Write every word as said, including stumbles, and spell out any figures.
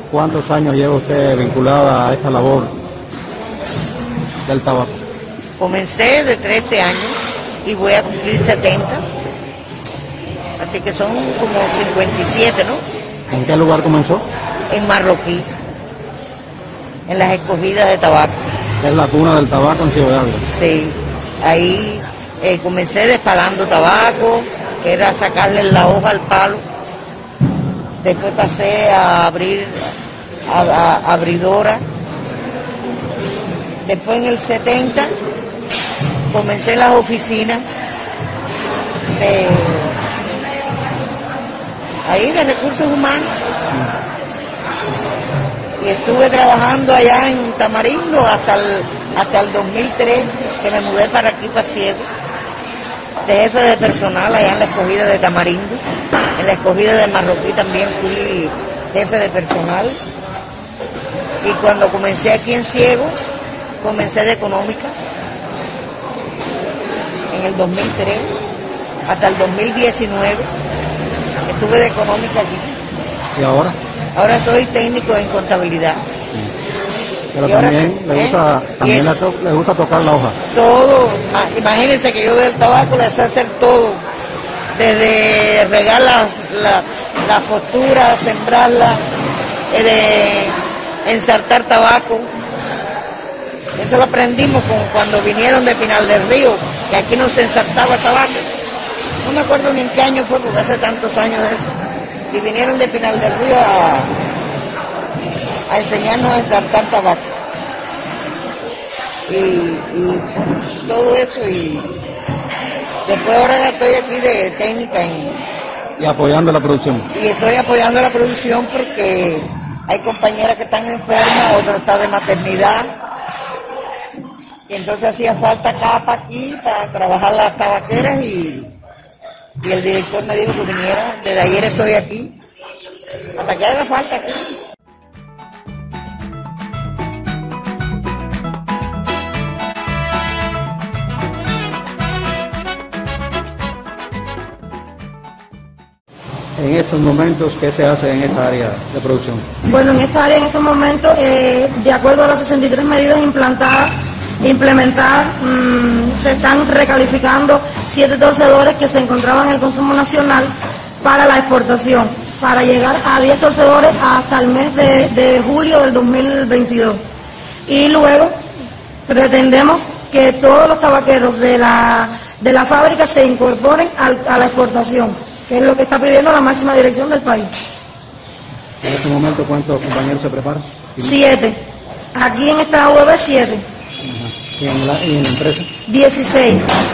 ¿Cuántos años lleva usted vinculada a esta labor del tabaco? Comencé de trece años y voy a cumplir setenta. Así que son como cincuenta y siete, ¿no? ¿En qué lugar comenzó? En Marroquí, en las escogidas de tabaco. Es la cuna del tabaco en Ciudad Ávila. Sí, ahí eh, comencé despalando tabaco, que era sacarle la hoja al palo. Después pasé a abrir a, a, abridora. Después en el setenta comencé en las oficinas de ahí de recursos humanos. Y estuve trabajando allá en Tamarindo hasta el, hasta el dos mil tres, que me mudé para aquí, para Ciego, de jefe de personal allá en la escogida de Tamarindo. En la escogida de Marroquí también fui jefe de personal. Y cuando comencé aquí en Ciego, comencé de económica en el dos mil tres hasta el dos mil diecinueve. Estuve de económica aquí. ¿Y ahora? Ahora soy técnico en contabilidad. Pero y también, ahora, le, gusta, ¿eh? también es, le, to, le gusta tocar la hoja. Todo. Imagínense que yo del tabaco le sé hacer todo. Desde regar la, la, la postura, sembrarla, de ensartar tabaco. Eso lo aprendimos con, cuando vinieron de Pinal del Río, que aquí no se ensartaba tabaco. No me acuerdo ni en qué año fue, porque hace tantos años de eso. Y vinieron de Pinal del Río a, a enseñarnos a ensartar tabaco. Y, y todo eso, y después ahora estoy aquí de técnica en, y apoyando la producción. Y estoy apoyando la producción porque hay compañeras que están enfermas, otra está de maternidad. Y entonces hacía falta capa aquí para trabajar las tabaqueras y, y el director me dijo que viniera. Desde ayer estoy aquí, hasta que haga falta aquí. En estos momentos, ¿qué se hace en esta área de producción? Bueno, en esta área, en estos momentos, eh, de acuerdo a las sesenta y tres medidas implantadas, implementadas, mmm, se están recalificando siete torcedores que se encontraban en el consumo nacional para la exportación, para llegar a diez torcedores hasta el mes de, de julio del dos mil veintidós. Y luego pretendemos que todos los tabaqueros de la, de la fábrica se incorporen al, a la exportación, que es lo que está pidiendo la máxima dirección del país. En este momento, ¿cuántos compañeros se preparan? Siete. Aquí en esta U B siete. ¿Y en la, y en la empresa? dieciséis.